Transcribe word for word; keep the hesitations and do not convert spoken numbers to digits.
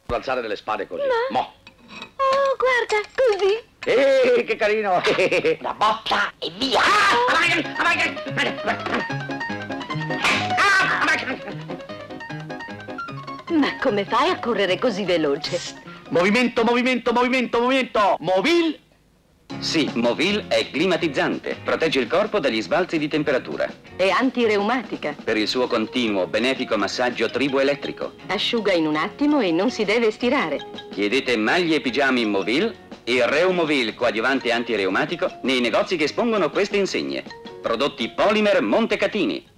alzare delle spade così. No. Mo. Oh, guarda, così. Ehi, che carino! La botta e via! Ma come fai a correre così veloce? Movimento, movimento, movimento, movimento! Movil! Sì, Movil è climatizzante, protegge il corpo dagli sbalzi di temperatura. È antireumatica. Per il suo continuo, benefico massaggio triboelettrico. Asciuga in un attimo e non si deve stirare. Chiedete maglie e pigiami Movil e Reumovil coadiuvante antireumatico nei negozi che espongono queste insegne. Prodotti Polimer Montecatini.